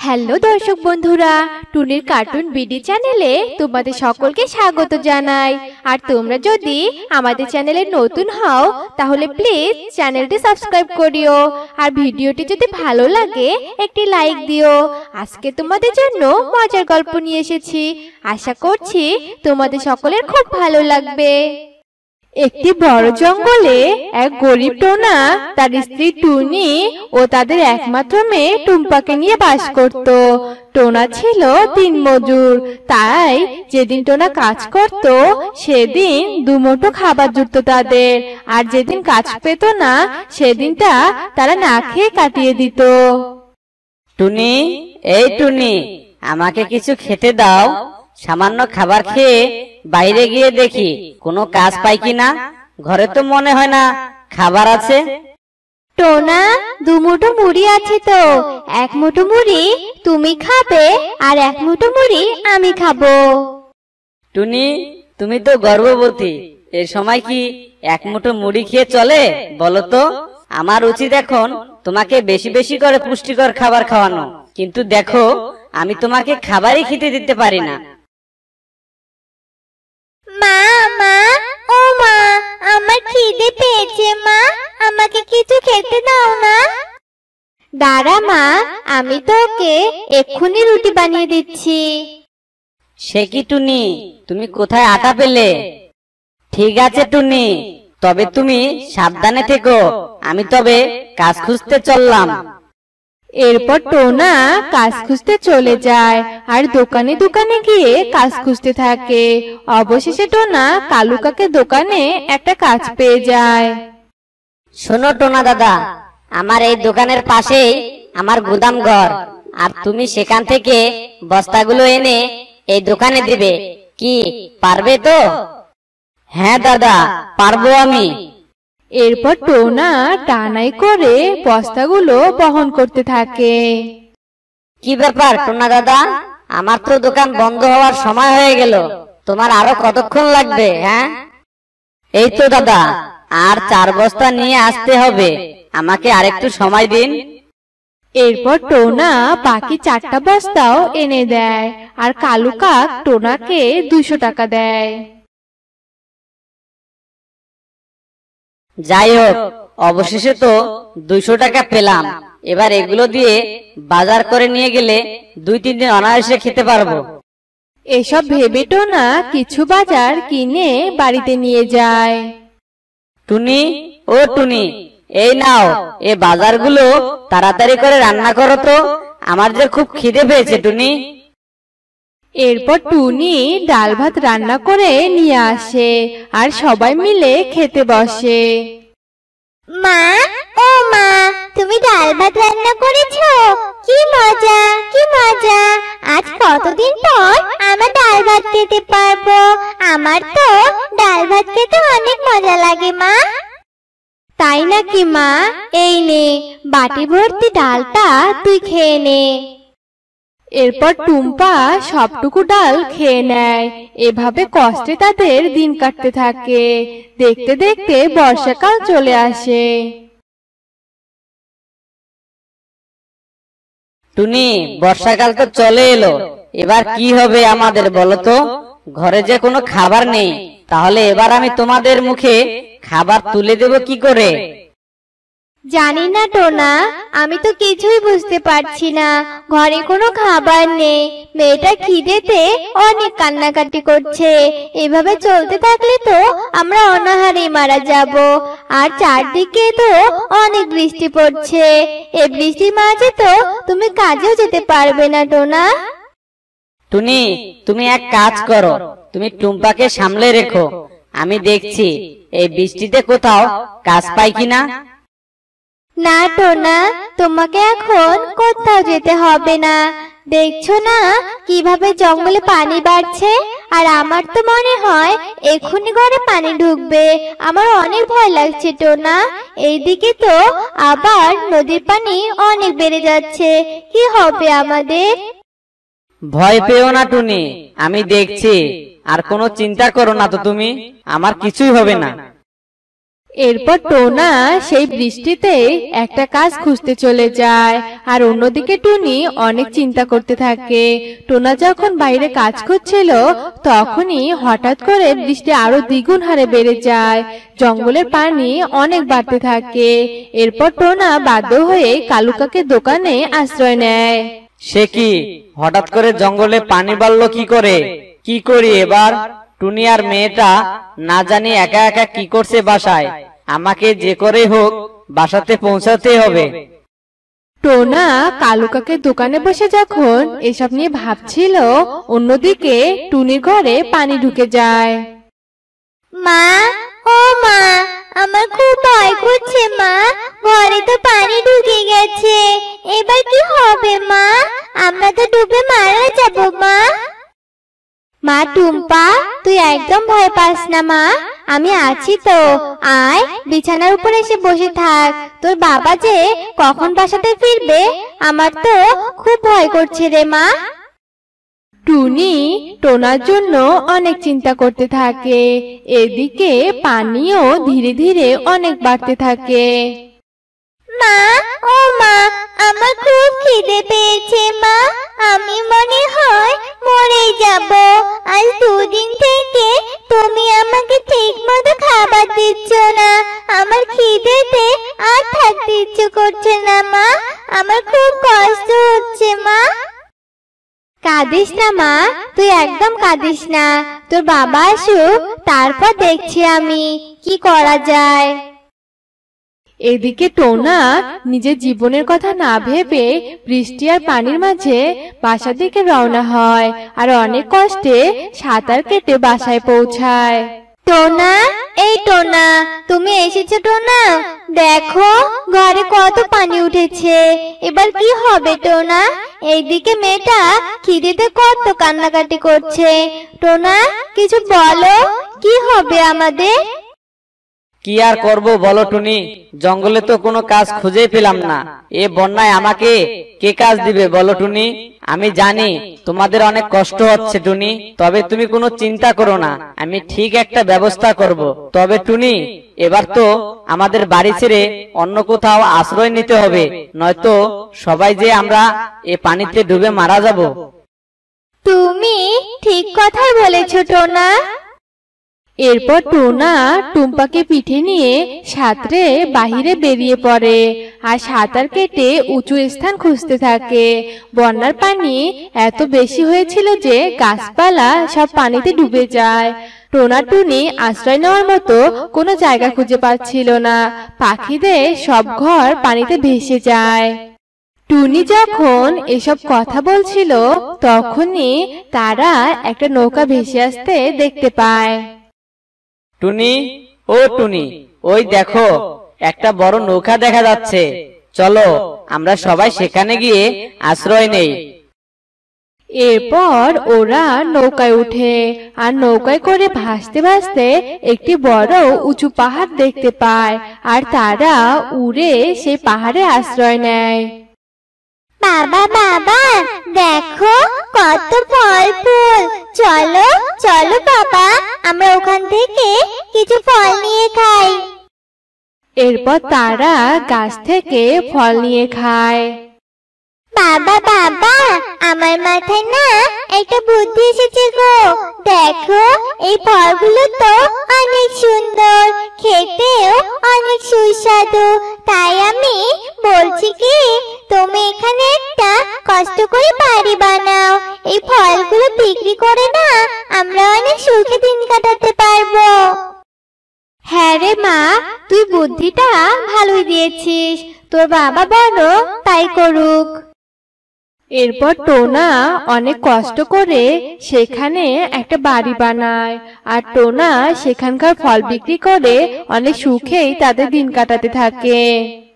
Hello দর্শক বন্ধুরা, টুনির কার্টুন বিডি চ্যানেলে তোমাদের সকলকে স্বাগত জানাই। আর তোমরা যদি আমাদের চ্যানেলে নতুন হও তাহলে প্লিজ চ্যানেলটি সাবস্ক্রাইব করিও, আর ভিডিওটি যদি ভালো লাগে একটি লাইক দিও। আজকে তোমাদের জন্য মজার গল্প নিয়ে এসেছি, আশা করছি তোমাদের সকলের খুব ভালো লাগবে। একটি বড় জঙ্গলে এক গরিব টোনা তার স্ত্রী টুনি ও তাদের একমাত্র মেয়ে টুম্পাকে নিয়ে বাস করত। টোনা ছিল দিনমজুর, তাই যেদিন টোনা কাজ করত সেদিন দুমুঠো খাবার জুটত তাদের, আর যেদিন কাজ পেত না সেদিনটা তারা না খেয়ে কাটিয়ে দিত। টুনি, এই টুনি, আমাকে কিছু খেতে দাও। সামান্য খাবার খেয়ে বাইরে গিয়ে দেখি কোনো কাজ পাই কিনা। ঘরে তো মনে হয় না খাবার আছে। টোনা, দুমুঠো মুড়ি আছে তো, এক মুঠো মুড়ি তুমি খাবে আর এক মুঠো মুড়ি আমি খাবো। টুনি, তুমি তো গর্ভবতী, এর সময় কি এক মুঠো মুড়ি খেয়ে চলে বলো তো? আমার উচিত এখন তোমাকে বেশি বেশি করে পুষ্টিকর খাবার খাওয়ানো, কিন্তু দেখো আমি তোমাকে খাবারই খেতে দিতে পারি না। মা, মা, ও মা, আমার খিদে পেয়েছে মা, আমাকে কিছু খেতে দাও না। দাঁড়া মা, আমি তোকে এক্ষুনি রুটি বানিয়ে দিচ্ছি। সে কি টুনি, তুমি কোথায় আটা পেলে? ঠিক আছে টুনি, তবে তুমি সাবধানে থেকো, আমি তবে কাজ খুঁজতে চললাম। এরপর টোনা কাজ খুঁজতে চলে যায় আর দোকানে দোকানে গিয়ে কাজ খুঁজতে থাকে। অবশেষে টোনা কালু কাকের দোকানে একটা কাজ পেয়ে যায়। শোনো টোনা দাদা, আমার এই দোকানের পাশেই আমার গুদাম ঘর, আর তুমি সেখান থেকে বস্তাগুলো এনে এই দোকানে দিবে, কি পারবে তো? হ্যাঁ দাদা, পারবো আমি। এরপর টোনা টানাই করে বস্তাগুলো বহন করতে থাকে। কি ব্যাপার টোনা দাদা, আমার তো দোকান বন্ধ হওয়ার সময় হয়ে গেল, তোমার আরো কতক্ষণ লাগবে? হ্যাঁ, এই তো দাদা, আর 4 বস্তা নিয়ে আসতে হবে, আমাকে আরেকটু সময় দিন। এরপর টোনা বাকি 4টা বস্তাও এনে দেয়, আর কালু কাক টোনাকে 200 টাকা দেয়। যাই হোক, অবশেষে তো 200 টাকা পেলাম। এবার এগুলো দিয়ে বাজার করে নিয়ে গেলে 2-3 দিন অনায়াসে খেতে পারবো। এসব ভেবে টোনা কিছু বাজার কিনে বাড়িতে নিয়ে যায়। টুনি, ও টুনি, এই নাও এই বাজারগুলো, তাড়াতাড়ি করে রান্না করো তো, আমার যে খুব খিদে পেয়েছে টুনি। এরপর টুনি ডাল ভাত রান্না করে নিয়ে আসে আর সবাই মিলে খেতে বসে। মা, ও মা, তুমি ডাল ভাত রান্না করেছো? কি মজা, কি মজা, আজ কতদিন পর আমার ডাল ভাত খেতে পারবো। আমার তো ডাল ভাত খেতে অনেক মজা লাগে মা। তাই নাকি মা? এই নে বাটি ভর্তি ডালটা তুই খেয়ে নে। এরপর টুম্পা সবটুকু ডাল খেয়ে নেয়। এভাবে কষ্টে তাদের দিন কাটতে থাকে। দেখতে দেখতে বর্ষাকাল চলে আসে। টুনি, বর্ষাকাল তো চলে এলো, এবার কি হবে আমাদের বলো তো? ঘরে যে কোনো খাবার নেই, তাহলে এবার আমি তোমাদের মুখে খাবার তুলে দেব কি করে? জানি না টোনা, আমি তো কিছুই বুঝতে পারছি না। ঘরে কোনো খাবার নেই, মেয়েটা খিদেতে অনেক কান্নাকাটি করছে। এভাবে চলতে থাকলে তো আমরা অনাহারে মারা যাব। আর চারদিকে তো অনেক বৃষ্টি পড়ছে, এই বৃষ্টির মাঝে তো তুমি কাজেও যেতে পারবে না টোনা। টুনি, তুমি এক কাজ করো, তুমি টুম্পাকে সামলে রেখো, আমি দেখছি এই বৃষ্টিতে কোথাও কাজ পাই কিনা। না টোনা, তোমাকে এখন কোথাও যেতে হবে না। দেখছো না কিভাবে জঙ্গলে পানি বাড়ছে, আর আমার তো মনে হয় এক্ষুনি ঘরে পানি ঢুকবে। আমার অনেক ভয় লাগছে টোনা। এইদিকে তো আবার নদীর পানি অনেক বেড়ে যাচ্ছে, কি হবে আমাদের? ভয় পেও না টুনি, আমি দেখছি, আর কোনো চিন্তা করো না তো তুমি, আমার কিছুই হবে না। এরপর টোনা সেই বৃষ্টিতে একটা কাজ খুঁজতে চলে যায়, আর অন্যদিকে টুনি অনেক চিন্তা করতে থাকে। টোনা যখন বাইরে কাজ করছিল তখনই হঠাৎ করে বৃষ্টি আরো দ্বিগুণ হারে বেড়ে যায়, জঙ্গলের পানি অনেক বাড়তে থাকে। এরপর টোনা বাধ্য হয়ে কালু কাকের দোকানে আশ্রয় নেয়। সে কি হঠাৎ করে জঙ্গলে পানি বাড়লো কি করে? কি করি এবার? টুনি আর মেয়েটা না জানি একা একা কি করছে বাসায়। আমাকে যে করে হোক বাসাতে পৌঁছাতে হবে। টোনা কালু কাকের দোকানে বসে যখন এসব নিয়ে ভাবছিল, অন্যদিকে টুনির ঘরে পানি ঢুকে যায়। মা, ও মা, আমার খুব ভয় করছে মা। ঘরে তো পানি ঢুকে গেছে, এবার কি হবে মা? আমরা তো ডুবে মারা যাব মা। মা টুম্পা, তুই একদম ভয় পাস না মা, আমি আছি তো। আয় বিছানার উপর এসে বসে থাক। তোর বাবা যে কখন বাসাতে ফিরবে, আমার তো খুব ভয় করছে রে মা। টুনি টোনার জন্য অনেক চিন্তা করতে থাকে। এদিকে পানিও ধীরে ধীরে অনেক বাড়তে থাকে। মা, ও মা, আমার খুব খিদে পেয়েছে মা। আমি মনে হয় মরে যাব। আজ দুদিন থেকে তুমি আমাকে ঠিক মতো খাবার দিচ্ছ না। আমার খিদেতে আর থাকতে ইচ্ছে করছে না মা। আমার খুব কষ্ট হচ্ছে মা। কাঁদিস না মা, তুই একদম কাঁদিস না। তোর বাবা আসুক, তারপর দেখছি আমি কি করা যায়। এদিকে টোনা নিজের জীবনের কথা না ভেবে বৃষ্টি আর পানির মাঝে বাসা থেকে রওনা হয়, আর অনেক কষ্টে সাঁতার কেটে বাসায় পৌঁছায়। টোনা, এই টোনা, তুমি এসেছো টোনা? দেখো ঘরে কত পানি উঠেছে, এবার কি হবে টোনা? এইদিকে মেয়েটা খিদেতে কত কান্নাকাটি করছে। টোনা, কিছু বলো, কি হবে আমাদের? কি আর করব বলো টুনি, জঙ্গলে তো কোনো কাজ খুঁজেই পেলাম না। এ বন্যায় আমাকে কে কাজ দিবে বলো টুনি? আমি জানি তোমাদের অনেক কষ্ট হচ্ছে টুনি, তবে তুমি কোনো চিন্তা করো না, আমি ঠিক একটা ব্যবস্থা করব। তবে টুনি, এবার তো আমাদের বাড়ি ছেড়ে অন্য কোথাও আশ্রয় নিতে হবে, নয়তো সবাই যে আমরা এ পানিতে ডুবে মারা যাব। তুমি ঠিক কথাই বলেছো টোনা। এরপর টোনা টুম্পাকে পিঠে নিয়ে সাঁতরে বাহিরে বেরিয়ে পড়ে, আর সাঁতার কেটে উঁচু স্থান খুঁজতে থাকে। বন্যার পানি এত বেশি হয়েছিল যে গাছপালা সব পানিতে ডুবে যায়। টোনা টুনি আশ্রয় নেওয়ার মতো কোনো জায়গা খুঁজে পাচ্ছিল না। পাখিদের সব ঘর পানিতে ভেসে যায়। টুনি যখন এসব কথা বলছিল তখনই তারা একটা নৌকা ভেসে আসতে দেখতে পায়। টুনি, ও টুনি, ওই দেখো একটা বড় নৌকা দেখা যাচ্ছে, চলো আমরা সবাই সেখানে গিয়ে আশ্রয় নেই। এরপর ওরা নৌকায় উঠে, আর নৌকায় করে ভাসতে ভাসতে একটি বড় উঁচু পাহাড় দেখতে পায়, আর তারা উড়ে সেই পাহাড়ে আশ্রয় নেয়। বাবা বাবা, দেখো কত ফল ফুল। চলো চলো বাবা, আমরা ওখান থেকে কিছু ফল নিয়ে খাই। এরপর তারা গাছ থেকে ফল নিয়ে খায়। বাবা বাবা, আমার মাথায় না একটা বুদ্ধি এসেছে গো। দেখো এই ফলগুলো তো অনেক সুন্দর, খেতেও অনেক সুস্বাদু। তাই আমি বলছি কি, তুমি এখানে একটা কষ্ট করে বাড়ি বানাও। এই ফলগুলো বিক্রি করে না আমরা অনেক সুখে দিন কাটাতে পারবো। হ্যাঁ রে মা, তুই বুদ্ধিটা ভালোই দিয়েছিস। তোর বাবা বলো তাই করুক। এরপর টোনা অনেক কষ্ট করে সেখানে একটা বাড়ি বানায়, আর টোনা সেখানকার ফল বিক্রি করে অনেক সুখেই তাদের দিন কাটাতে থাকে।